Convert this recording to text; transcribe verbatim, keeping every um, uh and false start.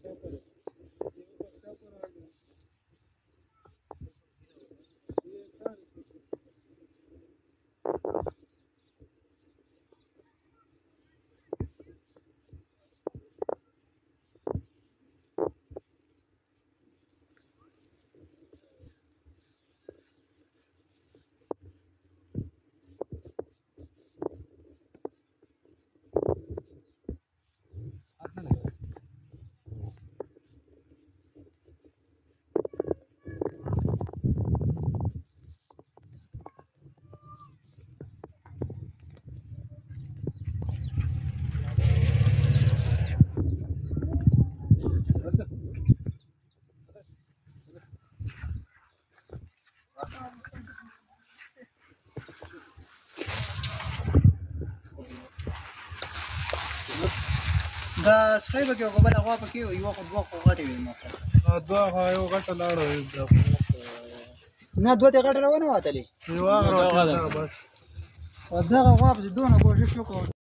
دا سپی به کې یو بله غوا پکې وي یوه خو دوه خو غټې وي دوه خو یو غټه لاړه نه دوه ترې غټه راونه وتلې یوه هغه بس دغه غوا پسې دونه کوشش وکړو